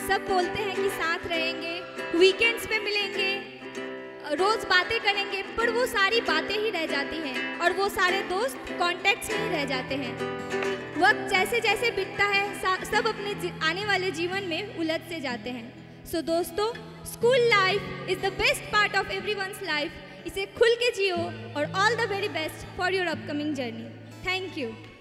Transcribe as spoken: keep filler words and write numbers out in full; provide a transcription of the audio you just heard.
सब बोलते हैं कि साथ रहेंगे, वीकेंड्स पे मिलेंगे, रोज़ बातें करेंगे, पर वो सारी बातें ही रह जाती हैं और वो सारे दोस्त कॉन्टैक्ट्स में ही रह जाते हैं। वक्त जैसे जैसे बीतता है सब अपने आने वाले जीवन में उलझ से जाते हैं। सो so, दोस्तों, school life is the best part of everyone's life. इसे खुल के जियो और all the very best for your upcoming journey. Thank you.